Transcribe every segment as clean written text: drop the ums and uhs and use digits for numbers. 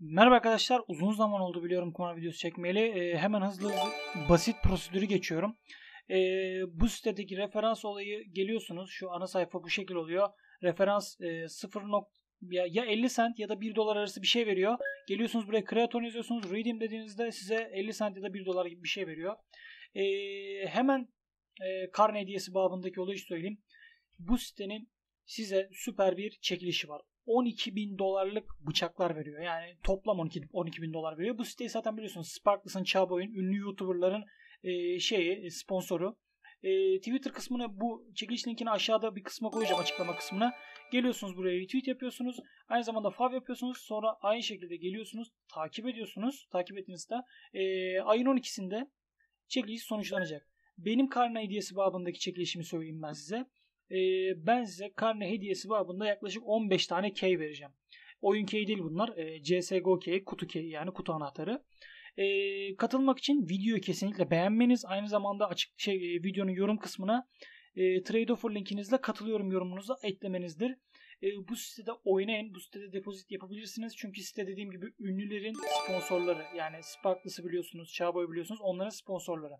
Merhaba arkadaşlar. Uzun zaman oldu biliyorum kumar videosu çekmeyeli. Hemen hızlı basit prosedürü geçiyorum. Bu sitedeki referans olayı geliyorsunuz. Şu ana sayfa bu şekil oluyor. Referans 0. Ya 50 cent ya da 1 dolar arası bir şey veriyor. Geliyorsunuz buraya kreaton yazıyorsunuz. Redeem dediğinizde size 50 cent ya da 1 dolar gibi bir şey veriyor. Hemen karne hediyesi babındaki olayı söyleyeyim. Bu sitenin size süper bir çekilişi var. 12.000 dolarlık bıçaklar veriyor. Yani toplam 12.000 dolar veriyor. Bu siteyi zaten biliyorsunuz Sparkles'ın, Çağboy'un, ünlü YouTuber'ların sponsoru. Twitter kısmına bu çekiliş linkini aşağıda bir kısma koyacağım, açıklama kısmına. Geliyorsunuz buraya retweet yapıyorsunuz. Aynı zamanda fav yapıyorsunuz. Sonra aynı şekilde geliyorsunuz. Takip ediyorsunuz. Takip ettiğinizde ayın 12'sinde çekiliş sonuçlanacak. Benim karne hediyesi babındaki çekilişimi söyleyeyim ben size. Ben size karne hediyesi babında yaklaşık 15 tane key vereceğim. Oyun key değil bunlar. CSGO key, kutu key, yani kutu anahtarı. Katılmak için videoyu kesinlikle beğenmeniz, aynı zamanda videonun yorum kısmına trade offer linkinizle katılıyorum yorumunuza eklemenizdir. Bu sitede oynayın. Bu sitede depozit yapabilirsiniz. Çünkü site dediğim gibi ünlülerin sponsorları. Yani Sparkles'ı biliyorsunuz, Çağboy biliyorsunuz. Onların sponsorları.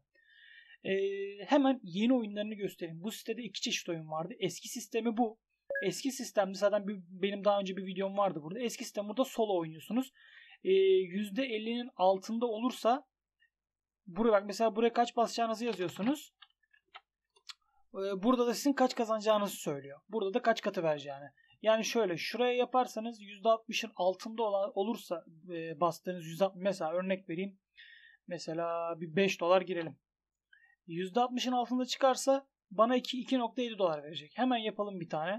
Hemen yeni oyunlarını göstereyim. Bu sitede iki çeşit oyun vardı. Eski sistemi bu. Eski sistemde zaten benim daha önce bir videom vardı burada. Eski sistem burada solo oynuyorsunuz. %50'nin altında olursa buraya bak, mesela buraya kaç basacağınızı yazıyorsunuz. Burada da sizin kaç kazanacağınızı söylüyor. Burada da kaç katı vereceğini. Yani şöyle, şuraya yaparsanız %60'ın altında olursa bastığınız %60, mesela örnek vereyim. Mesela bir 5 dolar girelim. %60'ın altında çıkarsa bana 2.7 dolar verecek. Hemen yapalım bir tane.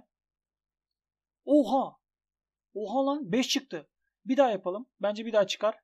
Oha! Oha lan, 5 çıktı. Bir daha yapalım. Bence bir daha çıkar.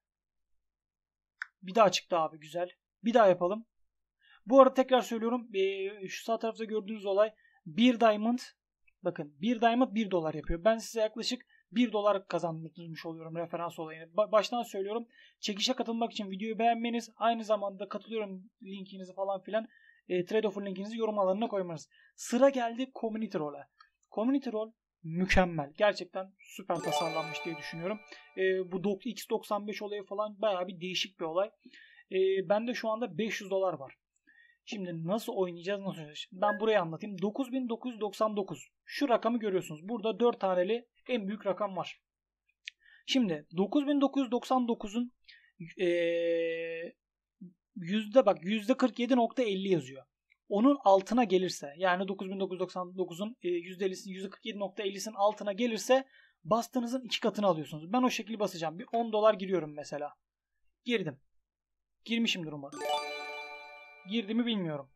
Bir daha çıktı abi, güzel. Bir daha yapalım. Bu arada tekrar söylüyorum. Şu sağ tarafta gördüğünüz olay 1 diamond. Bakın 1 diamond 1 dolar yapıyor. Ben size yaklaşık 1 dolar kazandırmış oluyorum referans olayını. Baştan söylüyorum. Çekişe katılmak için videoyu beğenmeniz, aynı zamanda katılıyorum linkinizi falan filan, trade offer linkinizi yorum alanına koymanız. Sıra geldi community role'a. Community role mükemmel. Gerçekten süper tasarlanmış diye düşünüyorum. Bu X95 olayı falan bayağı bir değişik bir olay. Bende şu anda 500 dolar var. Şimdi nasıl oynayacağız, nasıl oynayacağız? Ben burayı anlatayım. 9999. Şu rakamı görüyorsunuz. Burada 4 taneli en büyük rakam var. Şimdi 9999'un %47.50 yazıyor. Onun altına gelirse, yani 9999'un %50'sinin %47.50'sinin altına gelirse bastığınızın 2 katını alıyorsunuz. Ben o şekilde basacağım. Bir 10 dolar giriyorum mesela. Girdim. Girmişimdir umarım. Girdi mi bilmiyorum.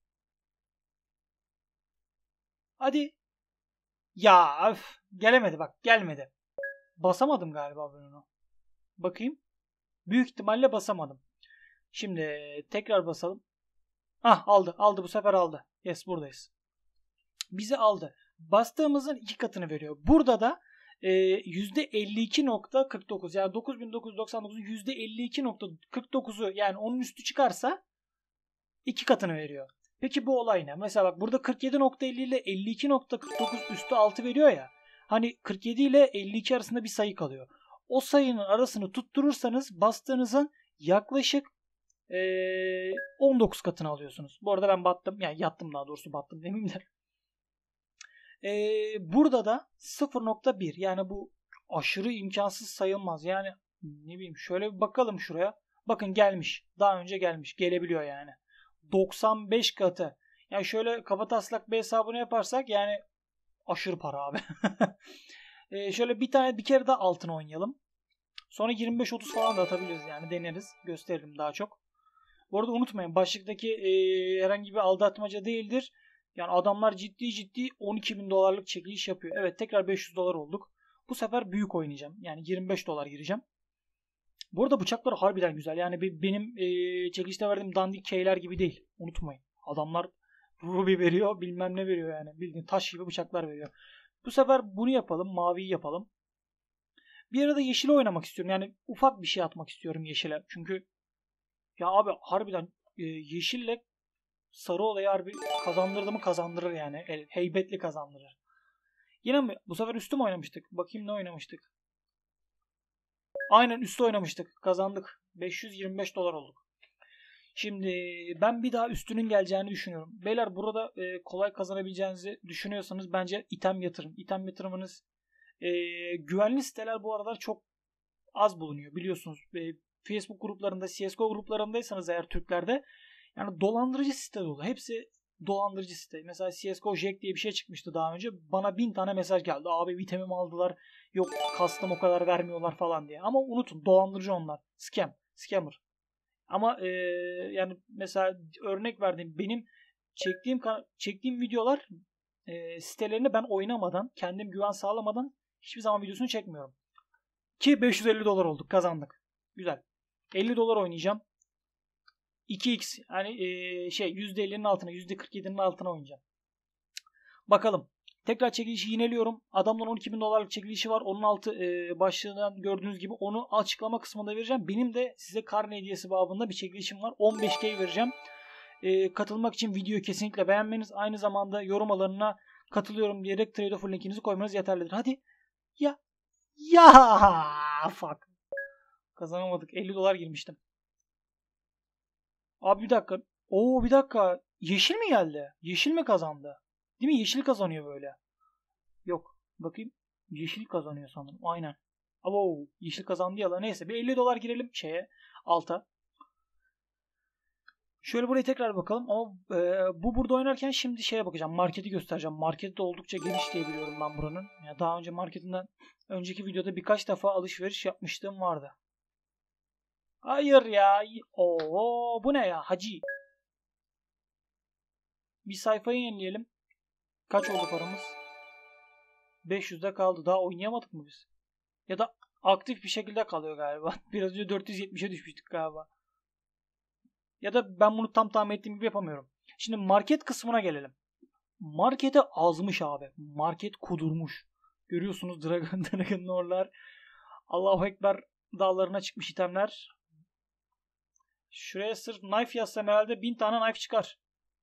Hadi. Ya öf, gelemedi bak, gelmedi. Basamadım galiba ben onu. Bakayım. Büyük ihtimalle basamadım. Şimdi tekrar basalım. Ah, aldı. Aldı, bu sefer aldı. Yes, buradayız. Bizi aldı. Bastığımızın 2 katını veriyor. Burada da %52.49, yani 9999'un %52.49'u, yani onun üstü çıkarsa 2 katını veriyor. Peki bu olay ne? Mesela bak, burada 47.50 ile 52.49 üstü 6 veriyor ya. Hani 47 ile 52 arasında bir sayı kalıyor. O sayının arasını tutturursanız bastığınızın yaklaşık 19 katını alıyorsunuz. Bu arada ben battım. Yani yattım, daha doğrusu battım demeyeyim de. Burada da 0.1, yani bu aşırı imkansız sayılmaz. Yani ne bileyim, şöyle bir bakalım şuraya. Bakın gelmiş. Daha önce gelmiş. Gelebiliyor yani. 95 katı. Yani şöyle kabataslak bir hesabını yaparsak yani aşırı para abi. Şöyle bir kere daha altına oynayalım. Sonra 25-30 falan da atabiliriz, yani deneriz. Gösteririm daha çok. Bu arada unutmayın, başlıktaki herhangi bir aldatmaca değildir. Yani adamlar ciddi 12.000 dolarlık çekiliş yapıyor. Evet, tekrar 500 dolar olduk. Bu sefer büyük oynayacağım. Yani 25 dolar gireceğim. Bu arada bıçaklar harbiden güzel. Yani benim çekilişte verdiğim dandik keyler gibi değil. Unutmayın. Adamlar ruby veriyor, bilmem ne veriyor yani. Bildiğin taş gibi bıçaklar veriyor. Bu sefer bunu yapalım. Maviyi yapalım. Bir arada yeşili oynamak istiyorum. Yani ufak bir şey atmak istiyorum yeşile. Çünkü ya abi harbiden yeşille sarı olayı harbi kazandırdı mı kazandırır yani. Heybetli kazandırır. Yine mi? Bu sefer üstüm oynamıştık. Bakayım ne oynamıştık. Aynen üstü oynamıştık. Kazandık. 525 dolar olduk. Şimdi ben bir daha üstünün geleceğini düşünüyorum. Beyler burada kolay kazanabileceğinizi düşünüyorsanız bence item yatırın. İtem yatırımınız güvenli siteler bu aralar çok az bulunuyor biliyorsunuz. Facebook gruplarında, CSGO gruplarındaysanız eğer Türklerde yani dolandırıcı site dolu. Hepsi dolandırıcı site. Mesela CSGO Jack diye bir şey çıkmıştı daha önce. Bana 1000 tane mesaj geldi. Abi itemimi aldılar. Yok custom o kadar vermiyorlar falan diye. Ama unutun dolandırıcı onlar. Scammer. Ama yani mesela örnek verdiğim benim çektiğim videolar sitelerini ben oynamadan, kendim güven sağlamadan hiçbir zaman videosunu çekmiyorum. Ki 550 dolar olduk, kazandık. Güzel. 50 dolar oynayacağım. 2x yani %50'nin altına, %47'nin altına oynayacağım. Bakalım. Tekrar çekilişi yineliyorum. Adamların 12.000 dolarlık çekilişi var. Onun altı başlığından gördüğünüz gibi onu açıklama kısmında vereceğim. Benim de size karne hediyesi babında bir çekilişim var. 15K vereceğim. Katılmak için videoyu kesinlikle beğenmeniz, aynı zamanda yorum alanına katılıyorum diyerek Trade Offer linkinizi koymanız yeterlidir. Hadi. Ya fuck. Kazanamadık. 50 dolar girmiştim. Abi bir dakika. Bir dakika. Yeşil mi geldi? Yeşil mi kazandı? Değil mi? Yeşil kazanıyor böyle. Yok. Bakayım. Yeşil kazanıyor sanırım. Aynen. Yeşil kazandı ya. Neyse bir 50 dolar girelim alta. Şöyle buraya tekrar bakalım. Ama bu burada oynarken şimdi bakacağım. Marketi göstereceğim. Marketi de oldukça geniş diye biliyorum ben buranın. Yani daha önce marketinden önceki videoda birkaç defa alışveriş yapmışlığım vardı. Hayır ya. Bu ne ya? Hacı. Bir sayfayı yenileyelim. Kaç oldu paramız? 500'de kaldı. Daha oynayamadık mı biz? Ya da aktif bir şekilde kalıyor galiba. Biraz önce 470'e düşmüştük galiba. Ya da ben bunu tam tahmin ettiğim gibi yapamıyorum. Şimdi market kısmına gelelim. Markete azmış abi. Market kudurmuş. Görüyorsunuz Dragon Lord'lar. Allahu Ekber dağlarına çıkmış itemler. Şuraya sırf knife yazsam herhalde 1000 tane knife çıkar.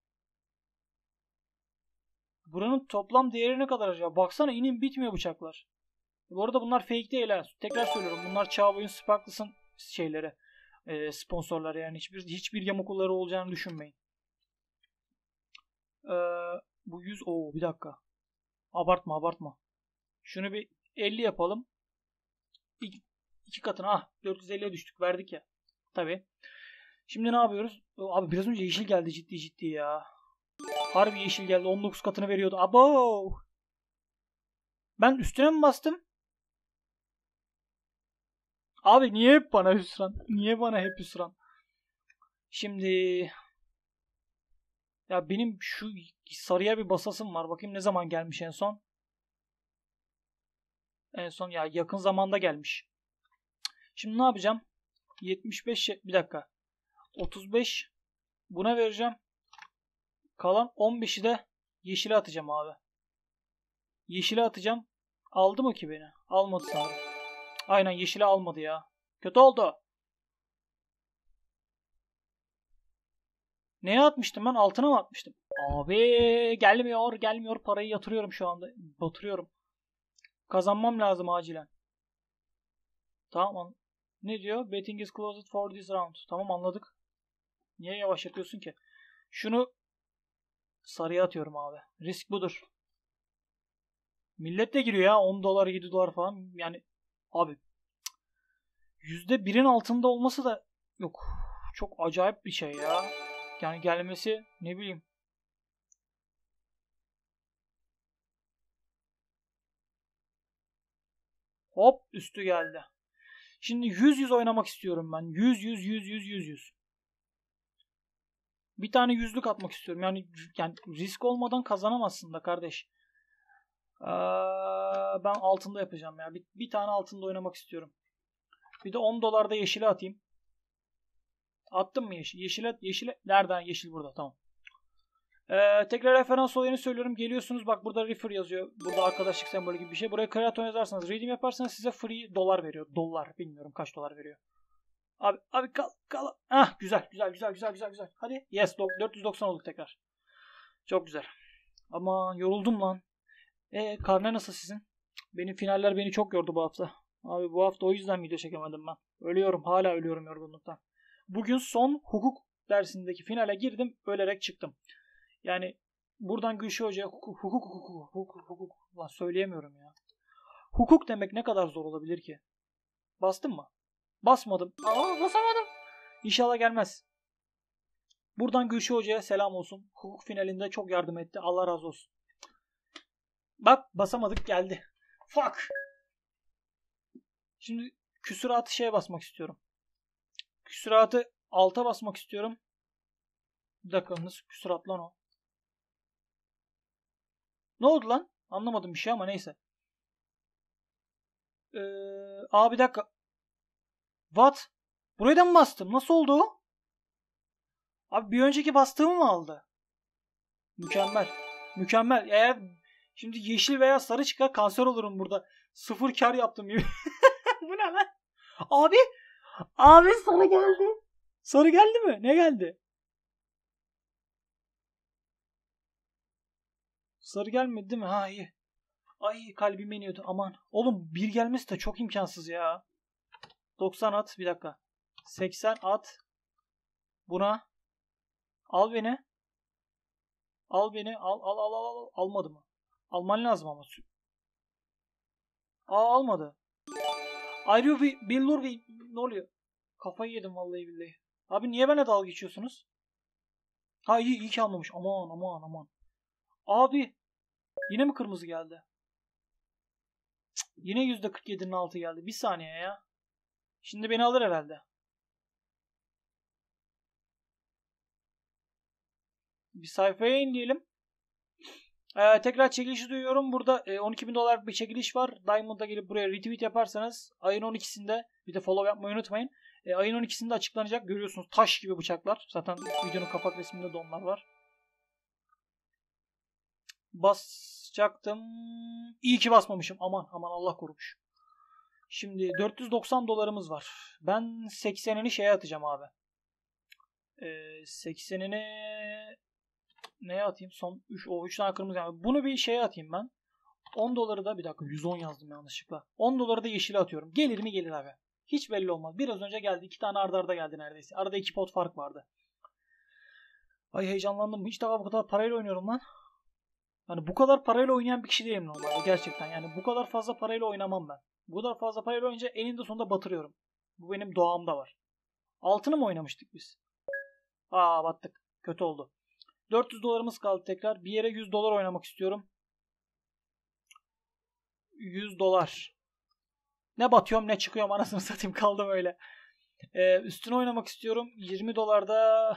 Buranın toplam değeri ne kadar acaba? Baksana inin bitmiyor bıçaklar. Bu arada bunlar fake değil ha. Tekrar söylüyorum. Bunlar Çağboy'un Sparkles'ın şeyleri. Sponsorları yani. Hiçbir yamukulları olacağını düşünmeyin. Bu 100. Bir dakika. Abartma. Şunu bir 50 yapalım. İki katına. 450'ye düştük. Verdik ya. Tabii. Şimdi ne yapıyoruz? Abi biraz önce yeşil geldi ciddi ya. Harbi yeşil geldi. 19 katını veriyordu. Ben üstüne mi bastım? Abi niye hep bana hüsran? Niye bana hep hüsran? Şimdi ya benim şu sarıya bir basasım var. Bakayım ne zaman gelmiş en son. En son ya yakın zamanda gelmiş. Şimdi ne yapacağım? 75 bir dakika. 35 buna vereceğim. Kalan 15'i de yeşile atacağım abi. Yeşile atacağım. Aldı mı ki beni? Almadı sanırım. Aynen yeşile almadı ya. Kötü oldu. Neye atmıştım ben? Altına mı atmıştım? Abi gelmiyor. Parayı yatırıyorum şu anda. Batırıyorum. Kazanmam lazım acilen. Tamam. Ne diyor? Betting is closed for this round. Tamam anladık. Niye yavaş yapıyorsun ki? Şunu sarıya atıyorum abi. Risk budur. Millet de giriyor ya. 10 dolar 7 dolar falan. Yani abi %1'in altında olması da yok. Çok acayip bir şey ya. Yani gelmesi ne bileyim. Hop üstü geldi. Şimdi 100 oynamak istiyorum ben. 100. Bir tane yüzlük atmak istiyorum. Yani risk olmadan kazanamazsın da kardeş. Ben altında yapacağım ya. Bir tane altında oynamak istiyorum. Bir de 10 dolar da yeşile atayım. Attım mı yeşil? Yeşile. Nereden? Yeşil burada. Tamam. Tekrar referans olayını söylüyorum. Geliyorsunuz bak burada refer yazıyor. Burada arkadaşlık sembolü gibi bir şey. Buraya kreaton yazarsanız, redeem yaparsanız size free dolar veriyor. Dolar. Bilmiyorum kaç dolar veriyor. Abi kal. Güzel. Hadi. Yes 490 olduk tekrar. Çok güzel. Ama yoruldum lan. Karne nasıl sizin? Benim finaller beni çok yordu bu hafta. Abi bu hafta o yüzden video çekemedim ben. Ölüyorum. Hala ölüyorum yorgunluktan. Bugün son hukuk dersindeki finale girdim. Ölerek çıktım. Yani buradan Gülşah Hoca'ya hukuk. Lan söyleyemiyorum ya. Hukuk demek ne kadar zor olabilir ki? Bastın mı? Basmadım. Basamadım. İnşallah gelmez. Buradan Gülşah Hoca'ya selam olsun. Hukuk finalinde çok yardım etti. Allah razı olsun. Bak basamadık geldi. Fuck. Şimdi küsuratı şeye basmak istiyorum. Küsuratı alta basmak istiyorum. Bir dakika nasıl küsurat lan o? Ne oldu lan? Anlamadım bir şey ama neyse. Bir dakika. What? Buraya da mı bastım? Nasıl oldu o? Abi bir önceki bastığımı mı aldı? Mükemmel. Mükemmel. Eğer şimdi yeşil veya sarı çıkar kanser olurum burada. Sıfır kar yaptım gibi. Bu ne lan? Abi. Abi sarı geldi. Sarı geldi mi? Ne geldi? Sarı gelmedi değil mi? Ha iyi. Ay kalbim iniyordu. Aman. Oğlum bir gelmesi de çok imkansız ya. 90 at. Bir dakika. 80 at. Buna. Al beni. Al beni. Al. Almadı mı? Alman lazım ama. Almadı. Ayrı bir billur bir ne oluyor? Kafayı yedim vallahi billahi. Abi niye benimle dalga geçiyorsunuz? Ha iyi ki anlamış. Aman. Abi yine mi kırmızı geldi? Yine %47'nin altı geldi. Bir saniye ya. Şimdi beni alır herhalde. Bir sayfaya indirelim. Tekrar çekilişi duyuyorum. Burada $12.000 bir çekiliş var. Diamond'a gelip buraya retweet yaparsanız ayın 12'sinde bir de follow yapmayı unutmayın. Ayın 12'sinde açıklanacak. Görüyorsunuz taş gibi bıçaklar. Zaten videonun kapak resminde de onlar var. Basacaktım. İyi ki basmamışım. Aman Allah korumuş. Şimdi $490 var. Ben 80'ini şeye atacağım abi. 80'ini neye atayım? Son 3 tane kırmızı. Yani bunu bir şeye atayım ben. $10 da bir dakika 110 yazdım yanlışlıkla. $10 da yeşile atıyorum. Gelir mi gelir abi. Hiç belli olmaz. Biraz önce geldi. 2 tane arda geldi neredeyse. Arada 2 pot fark vardı. Ay heyecanlandım. Hiç daha bu kadar parayla oynuyorum lan. Yani bu kadar parayla oynayan bir kişi değilim normalde gerçekten. Yani bu kadar fazla parayla oynamam ben. Bu kadar fazla parayla oynayınca eninde sonunda batırıyorum. Bu benim doğamda var. Altını mı oynamıştık biz? Battık. Kötü oldu. $400 kaldı tekrar. Bir yere $100 oynamak istiyorum. $100. Ne batıyorum ne çıkıyorum anasını satayım kaldım öyle. Üstüne oynamak istiyorum. $20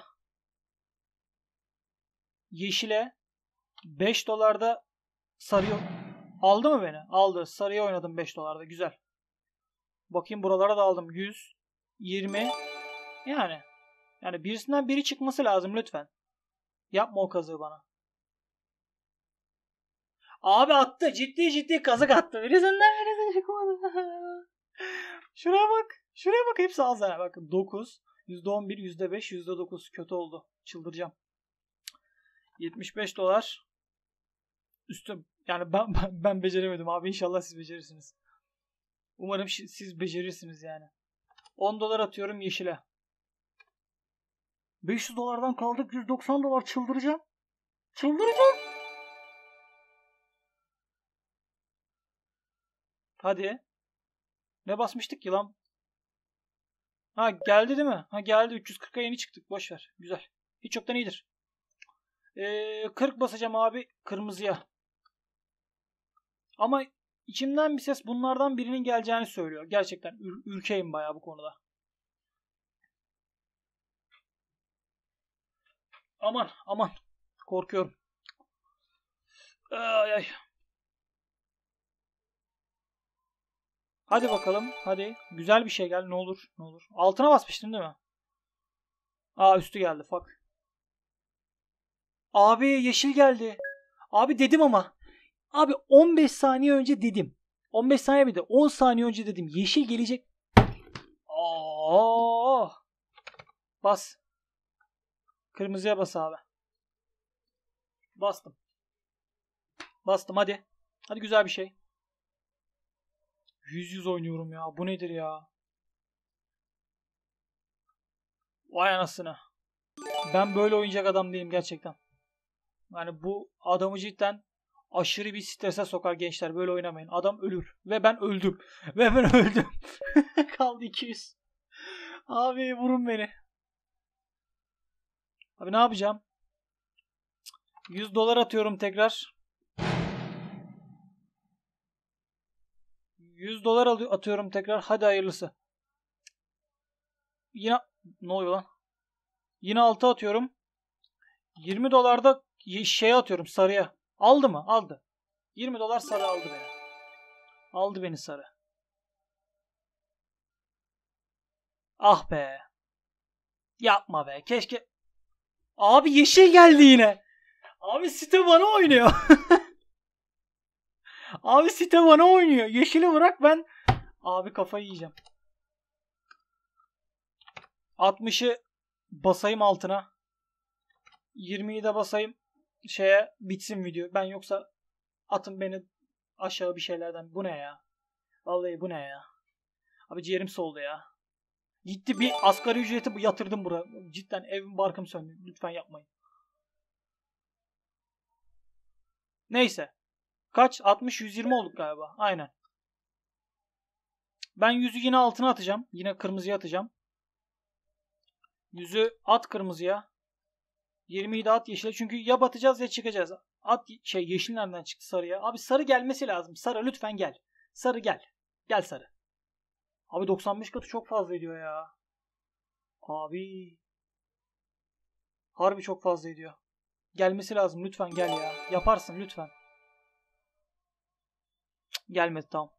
yeşile. $5 sarıyor. Aldı mı beni? Aldı. Sarıya oynadım $5. Güzel. Bakayım buralara da aldım. 100, 20. Yani birisinden biri çıkması lazım lütfen. Yapma o kazığı bana. Abi attı. Ciddi kazık attı. Birisinden çıkmadı. Şuraya bak. Şuraya bak. Hepsi az ha. Bakın 9, %11, %5, %9. Kötü oldu. Çıldıracağım. $75. Üstüm. Yani ben beceremedim abi. İnşallah siz becerirsiniz. Umarım siz becerirsiniz yani. $10 atıyorum yeşile. $500'dan kaldık $190. Çıldıracağım. Hadi. Ne basmıştık ki lan? Ha geldi değil mi? Ha geldi. 340'a yeni çıktık. Boş ver. Güzel. Hiç yoktan iyidir. 40 basacağım abi kırmızıya. Ama içimden bir ses bunlardan birinin geleceğini söylüyor. Gerçekten ürkeyim bayağı bu konuda. Aman. Korkuyorum. Ay. Hadi bakalım. Hadi. Güzel bir şey gel. Ne olur. Altına basmıştım değil mi? Üstü geldi. Fuck. Abi yeşil geldi. Abi dedim ama. Abi 15 saniye önce dedim. 15 saniye mi de 10 saniye önce dedim. Yeşil gelecek. Bas. Kırmızıya bas abi. Bastım hadi. Hadi güzel bir şey. 100 oynuyorum ya. Bu nedir ya? Vay anasını. Ben böyle oynayacak adam değilim gerçekten. Yani bu adamı cidden aşırı bir strese sokar gençler. Böyle oynamayın. Adam ölür. Ve ben öldüm. Ve ben öldüm. Kaldı 200. Abi vurun beni. Abi ne yapacağım? 100 dolar atıyorum tekrar. 100 dolar atıyorum tekrar. Hadi hayırlısı. Yine ne oluyor lan? Yine 6 atıyorum. 20 dolar da şeye atıyorum, sarıya. Aldı mı? Aldı. 20 dolar sarı aldı beni. Aldı beni sarı. Ah be. Yapma be. Keşke. Abi yeşil geldi yine. Abi site bana oynuyor. Abi site bana oynuyor. Yeşili bırak ben. Abi kafayı yiyeceğim. 60'ı basayım altına. 20'yi de basayım. Şeye bitsin video. Ben yoksa atın beni aşağı bir şeylerden. Bu ne ya? Vallahi bu ne ya? Abi ciğerim soldu ya. Gitti bir asgari ücreti yatırdım buraya. Cidden evim barkım söndü. Lütfen yapmayın. Neyse. Kaç? 60 120 olduk galiba. Aynen. Ben 100'ü yine altına atacağım. Yine kırmızıya atacağım. 100'ü at kırmızıya. 20'yi de at yeşile. Çünkü ya batacağız ya çıkacağız. At yeşil nereden çıktı sarıya? Abi sarı gelmesi lazım. Sarı lütfen gel. Sarı gel. Gel sarı. Abi 95 katı çok fazla ediyor ya. Abi. Harbi çok fazla ediyor. Gelmesi lazım. Lütfen gel ya. Yaparsın lütfen. Gelmedi tamam.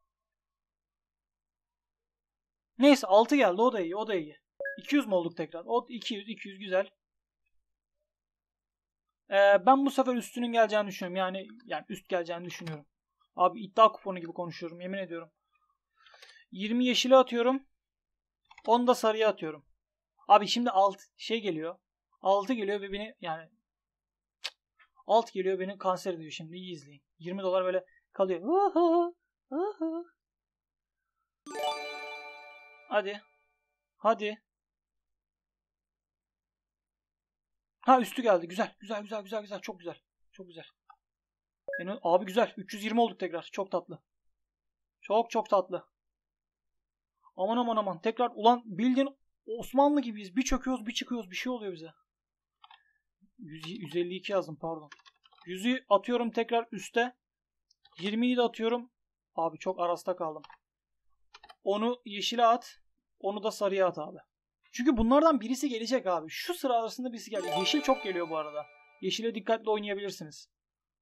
Neyse 6 geldi. O da iyi. O da iyi. 200 mu olduk tekrar? O 200 güzel. Ben bu sefer üstünün geleceğini düşünüyorum. Yani üst geleceğini düşünüyorum. Abi iddia kuponu gibi konuşuyorum. Yemin ediyorum. 20 yeşile atıyorum. 10 da sarıya atıyorum. Abi şimdi geliyor. 6 geliyor ve beni yani alt geliyor beni kanser ediyor şimdi. İyi izleyin. 20 dolar böyle kalıyor. Hadi. Hadi. Ha üstü geldi. Güzel. Güzel güzel güzel güzel. Çok güzel. Çok güzel. Abi güzel. 320 olduk tekrar. Çok tatlı. Çok çok tatlı. Aman aman aman. Tekrar ulan bildiğin Osmanlı gibiyiz. Bir çöküyoruz bir çıkıyoruz. Bir şey oluyor bize. 152 yazdım pardon. 100'ü atıyorum tekrar üste. 20'yi de atıyorum. Abi çok arasta kaldım. Onu yeşile at. Onu da sarıya at abi. Çünkü bunlardan birisi gelecek abi. Şu sıra arasında birisi gelecek. Yeşil çok geliyor bu arada. Yeşile dikkatli oynayabilirsiniz.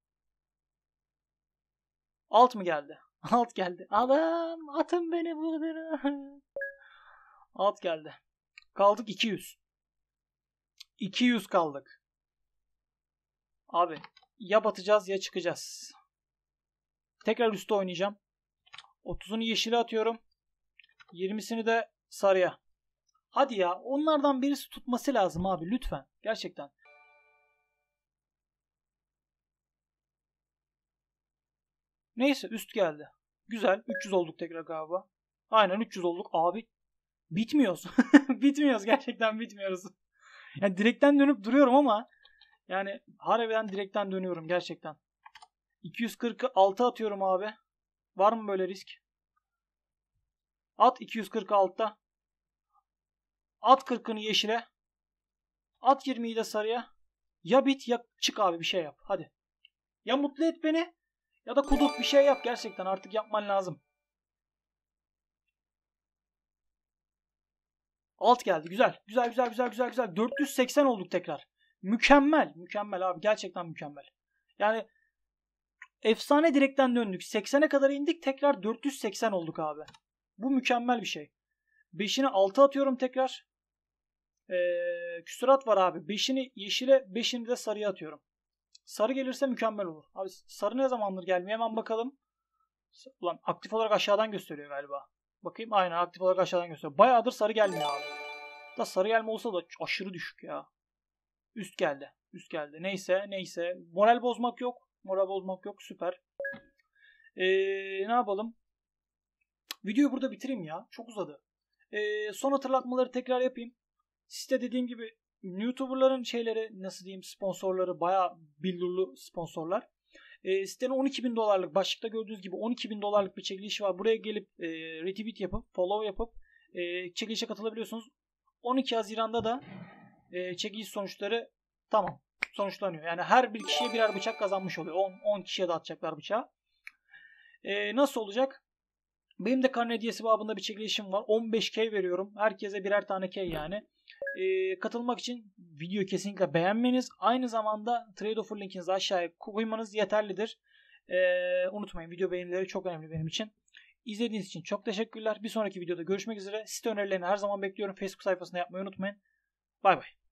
Alt mı geldi? Alt geldi. Adam atın beni buradan. Alt geldi. Kaldık 200. 200 kaldık. Abi ya batacağız ya çıkacağız. Tekrar üstte oynayacağım. 30'unu yeşile atıyorum. 20'sini de sarıya. Hadi ya onlardan birisi tutması lazım abi lütfen. Gerçekten. Neyse üst geldi. Güzel. 300 olduk tekrar galiba. Aynen 300 olduk. Abi bitmiyoruz. Bitmiyoruz. Gerçekten bitmiyoruz. Yani direkten dönüp duruyorum ama yani harbiden direkten dönüyorum gerçekten. 246 atıyorum abi. Var mı böyle risk? At 246'da. At 40'ını yeşile. At 20'yi de sarıya. Ya bit ya çık abi bir şey yap. Hadi. Ya mutlu et beni ya da kudurt bir şey yap. Gerçekten artık yapman lazım. Alt geldi. Güzel. Güzel güzel güzel güzel güzel. 480 olduk tekrar. Mükemmel. Mükemmel abi. Gerçekten mükemmel. Yani efsane direkten döndük. 80'e kadar indik. Tekrar 480 olduk abi. Bu mükemmel bir şey. 5'ini 6 atıyorum tekrar. Küsurat var abi. 5'ini yeşile 5'ini de sarıya atıyorum. Sarı gelirse mükemmel olur. Abi sarı ne zamandır gelmiyor? Hemen bakalım. Ulan aktif olarak aşağıdan gösteriyor galiba. Bakayım aynen aktif olarak aşağıdan gösteriyor. Bayağıdır sarı gelmiyor abi. Da sarı gelme olsa da aşırı düşük ya. Üst geldi. Üst geldi. Neyse neyse. Moral bozmak yok. Moral bozmak yok. Süper. Ne yapalım? Videoyu burada bitireyim ya. Çok uzadı. Son hatırlatmaları tekrar yapayım. Site dediğim gibi YouTuber'ların şeyleri, nasıl diyeyim, sponsorları bayağı billurlu sponsorlar. Sitenin 12.000 dolarlık, başlıkta gördüğünüz gibi 12.000 dolarlık bir çekilişi var. Buraya gelip retweet yapıp follow yapıp çekilişe katılabiliyorsunuz. 12 Haziran'da da çekiliş sonuçları sonuçlanıyor. Yani her bir kişiye birer bıçak kazanmış oluyor. 10 kişiye dağıtacaklar bıçağı. Nasıl olacak? Benim de karne hediyesi babında bir çekilişim var. 15K veriyorum. Herkese birer tane K yani. Katılmak için videoyu kesinlikle beğenmeniz, aynı zamanda trade offer linkinizi aşağıya koymanız yeterlidir. Unutmayın, video beğenileri çok önemli benim için. İzlediğiniz için çok teşekkürler. Bir sonraki videoda görüşmek üzere. Site önerilerini her zaman bekliyorum. Facebook sayfasında yapmayı unutmayın. Bay bay.